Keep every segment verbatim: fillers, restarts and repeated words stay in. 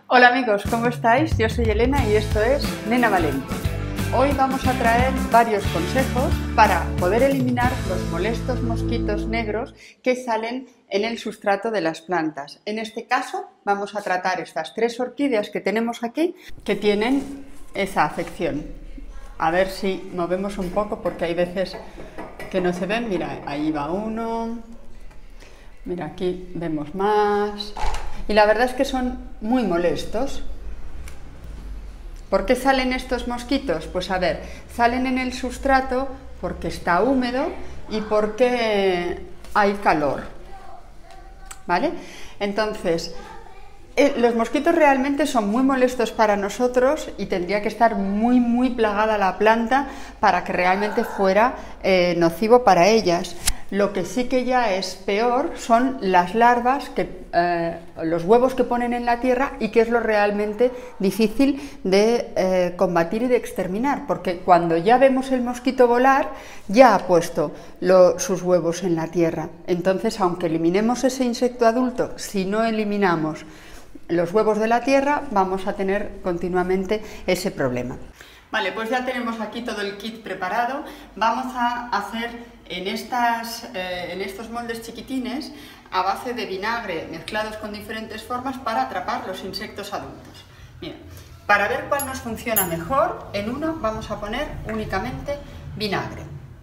Hola amigos, ¿cómo estáis? Yo soy Elena y esto es Nena Valente. Hoy vamos a traer varios consejos para poder eliminar los molestos mosquitos negros que salen en el sustrato de las plantas. En este caso vamos a tratar estas tres orquídeas que tenemos aquí que tienen esa afección. A ver si movemos un poco porque hay veces que no se ven. Mira, ahí va uno. Mira, aquí vemos más. Y la verdad es que son muy molestos. ¿Por qué salen estos mosquitos? Pues a ver, salen en el sustrato porque está húmedo y porque hay calor, ¿vale? Entonces, eh, los mosquitos realmente son muy molestos para nosotros y tendría que estar muy, muy plagada la planta para que realmente fuera eh, nocivo para ellas. Lo que sí que ya es peor son las larvas, que, eh, los huevos que ponen en la tierra, y que es lo realmente difícil de eh, combatir y de exterminar, porque cuando ya vemos el mosquito volar, ya ha puesto lo, sus huevos en la tierra. Entonces, aunque eliminemos ese insecto adulto, si no eliminamos los huevos de la tierra, vamos a tener continuamente ese problema. Vale, pues ya tenemos aquí todo el kit preparado. Vamos a hacer en, estas, eh, en estos moldes chiquitines a base de vinagre mezclados con diferentes formas para atrapar los insectos adultos. Mira, para ver cuál nos funciona mejor, en uno vamos a poner únicamente vinagre.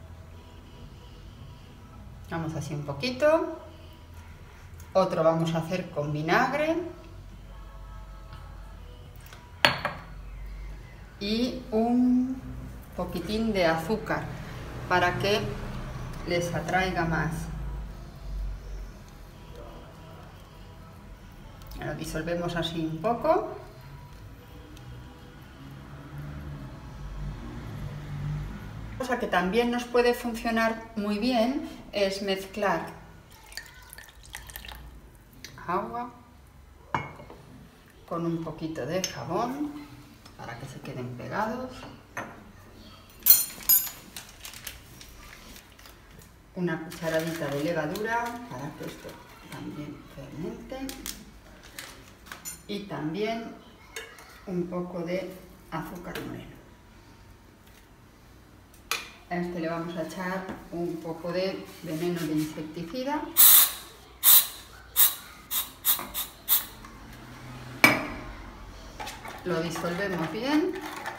Vamos así un poquito. Otro vamos a hacer con vinagre. Y un poquitín de azúcar para que les atraiga más. Lo disolvemos así un poco. Cosa que también nos puede funcionar muy bien es mezclar agua con un poquito de jabón para que se queden pegados. Una cucharadita de levadura para que esto también fermente. Y también un poco de azúcar moreno. A este le vamos a echar un poco de veneno de insecticida. Lo disolvemos bien.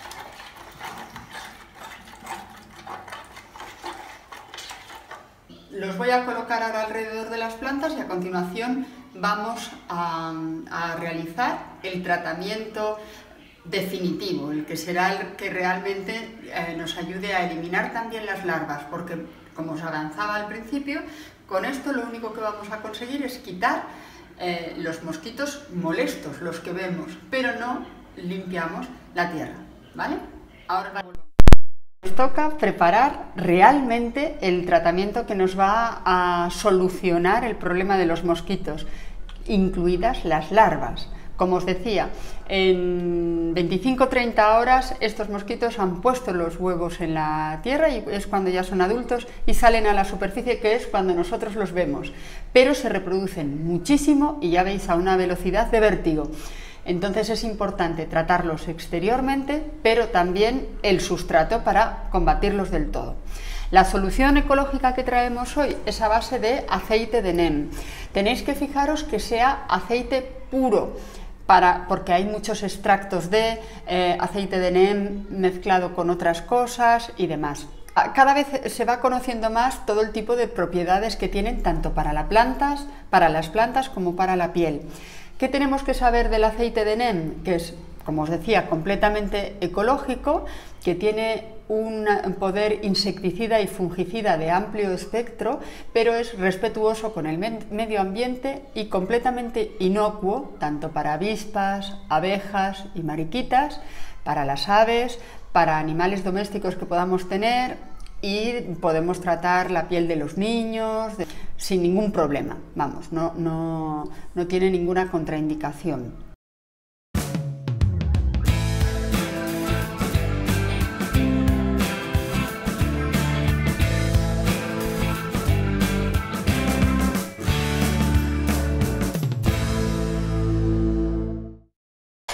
Los voy a colocar ahora alrededor de las plantas y a continuación vamos a, a realizar el tratamiento definitivo, el que será el que realmente eh, nos ayude a eliminar también las larvas, porque como os avanzaba al principio, con esto lo único que vamos a conseguir es quitar eh, los mosquitos molestos, los que vemos, pero no limpiamos la tierra, ¿vale? Ahora nos toca preparar realmente el tratamiento que nos va a solucionar el problema de los mosquitos, incluidas las larvas. Como os decía, en veinticinco a treinta horas estos mosquitos han puesto los huevos en la tierra y es cuando ya son adultos y salen a la superficie, que es cuando nosotros los vemos, pero se reproducen muchísimo y ya veis a una velocidad de vértigo. Entonces es importante tratarlos exteriormente, pero también el sustrato para combatirlos del todo. La solución ecológica que traemos hoy es a base de aceite de neem. Tenéis que fijaros que sea aceite puro, para, porque hay muchos extractos de eh, aceite de neem mezclado con otras cosas y demás. Cada vez se va conociendo más todo el tipo de propiedades que tienen tanto para las plantas, para las plantas como para la piel. ¿Qué tenemos que saber del aceite de neem? Que es, como os decía, completamente ecológico, que tiene un poder insecticida y fungicida de amplio espectro, pero es respetuoso con el medio ambiente y completamente inocuo, tanto para avispas, abejas y mariquitas, para las aves, para animales domésticos que podamos tener, y podemos tratar la piel de los niños de, sin ningún problema. Vamos, no, no, no tiene ninguna contraindicación.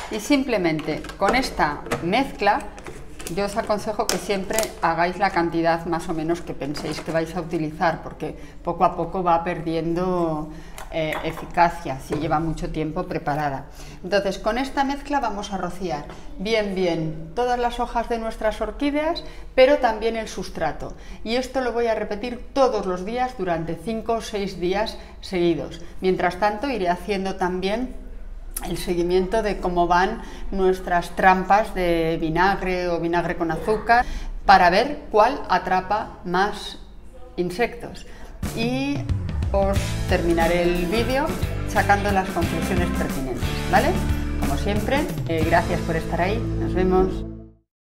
Y simplemente con esta mezcla yo os aconsejo que siempre hagáis la cantidad más o menos que penséis que vais a utilizar, porque poco a poco va perdiendo eh, eficacia si lleva mucho tiempo preparada. Entonces con esta mezcla vamos a rociar bien bien todas las hojas de nuestras orquídeas, pero también el sustrato, y esto lo voy a repetir todos los días durante cinco o seis días seguidos. Mientras tanto iré haciendo también el seguimiento de cómo van nuestras trampas de vinagre o vinagre con azúcar para ver cuál atrapa más insectos, y os terminaré el vídeo sacando las conclusiones pertinentes, ¿vale? Como siempre, eh, gracias por estar ahí, nos vemos.